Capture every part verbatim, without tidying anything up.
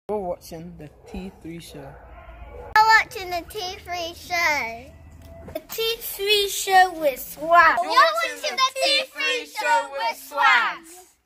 We're watching the T three show. We're watching the T three show. The T three show with swag. You're watching the T three show with swag.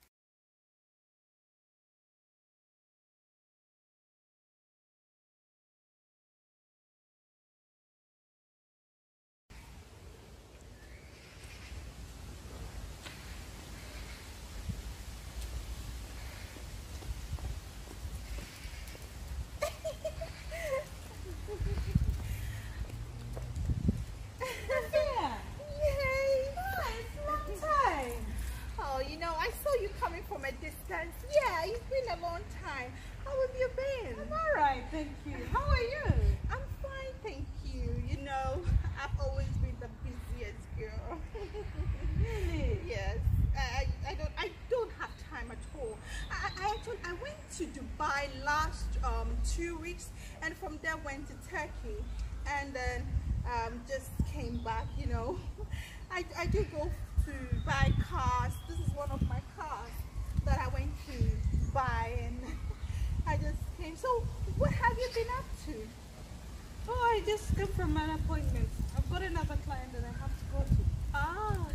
From a distance. Yeah, it's been a long time. How have you been? I'm all right, thank you. How are you? I'm fine, thank you. You know, I've always been the busiest girl. Really? Yes. I, I don't I don't have time at all. I, I actually I went to Dubai last um two weeks, and from there went to Turkey, and then um just came back. You know, I I do go to buy cars. This is one of my cars that I went to buy, and I just came. So what have you been up to? Oh, I just came from an appointment. I've got another client that I have to go to. Ah.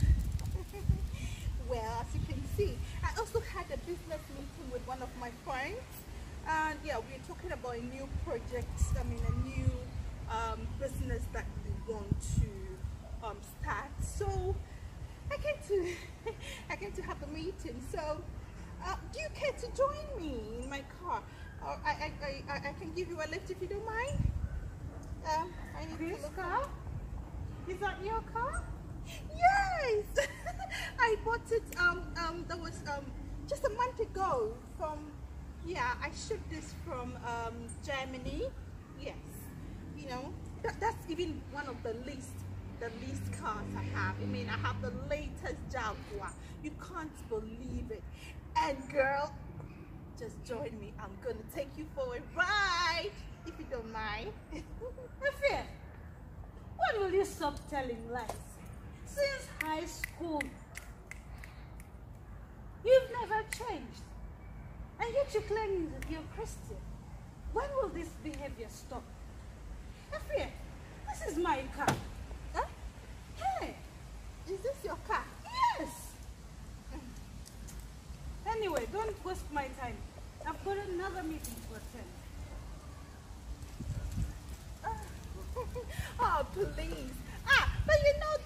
Well, as you can see, I also had a business meeting with one of my friends, and yeah, we we're talking about a new project. I mean, a new um, business that we want to um, start. So I came to I came to have a meeting. So uh, do you care to join me in my car? Or I, I, I, I can give you a lift if you don't mind. Um, I need This to look car? Is that your car? Yes. I bought it um um that was um just a month ago from yeah I shipped this from um Germany. Yes, you know that, that's even one of the least the least cars I have. I mean, I have the latest Jaguar. You can't believe it. And girl, just join me. I'm gonna take you for a ride if you don't mind. Afia, when will you stop telling lies? Since high school, you've never changed, and yet you claim that you're Christian. When will this behavior stop? Afia, this is my car. Huh? Hey, Is this your car? yes. Anyway, don't waste my time. I've got another meeting to attend. Oh, please. Ah, but you know